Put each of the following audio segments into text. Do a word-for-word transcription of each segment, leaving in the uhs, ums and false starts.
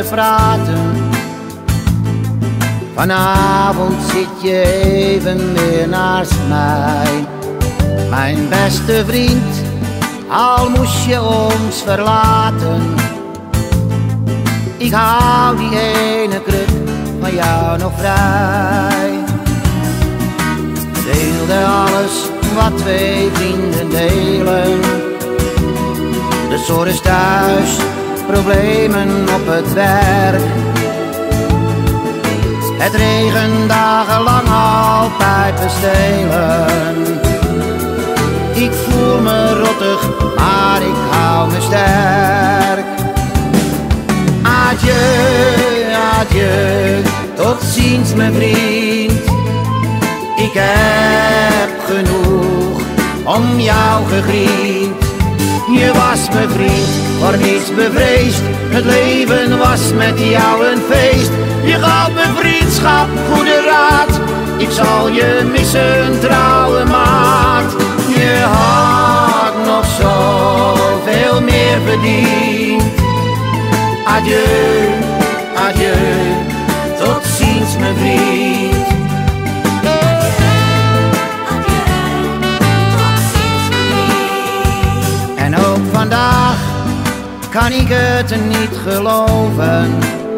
te praten. Vanavond zit je even weer naast mij. Mijn beste vriend, al moest je ons verlaten. Ik hou die ene kruk van jou nog vrij. Deelde alles wat twee vrienden delen. De zorg thuis, problemen op het werk. Het regent dagenlang altijd bestelen. Ik voel me rottig, maar ik hou me sterk. Adieu, adieu, tot ziens mijn vriend. Ik heb genoeg om jou gegriend. Je was mijn vriend, voor niets bevreesd. Het leven was met jou een feest. Je gaf me vriendschap, goede raad. Ik zal je missen, trouwe maat. Je had nog zoveel meer verdiend. Adieu, adieu, tot ziens mijn vriend. En ook vandaag kan ik het niet geloven.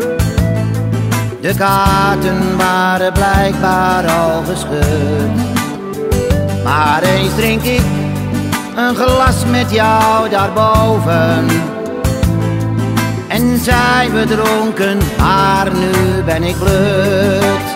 De kaarten waren blijkbaar al geschud. Maar eens drink ik een glas met jou daarboven. En zijn we dronken, maar nu ben ik blut.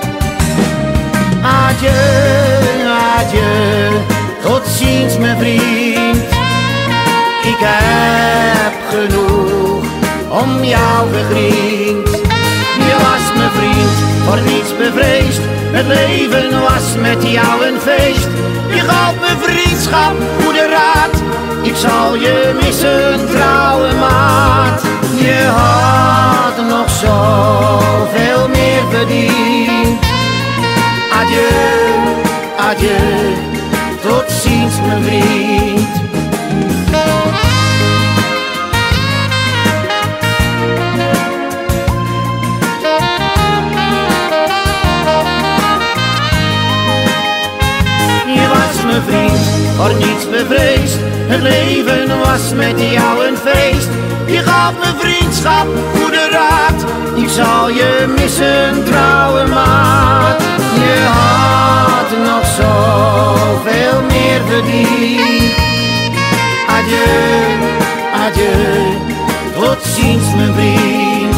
Adieu, adieu, tot ziens mijn vriend. Ik heb genoeg om jou gegriend. Je was mijn vriend, voor niets bevreesd. Het leven was met jou een feest. Je gaf me vriendschap, goede raad. Ik zal je missen, trouwe maat. Je had nog zoveel meer verdiend. Adieu, adieu, tot ziens mijn vriend. Mijn vriend, voor niets bevreesd. Het leven was met jou een feest. Je gaf me vriendschap, goede raad. Ik zal je missen, trouwe maat. Je had nog zoveel meer verdiend. Adieu, adieu, tot ziens mijn vriend.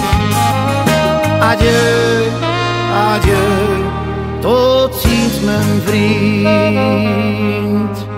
Adieu, adieu, tot ziens mijn vriend.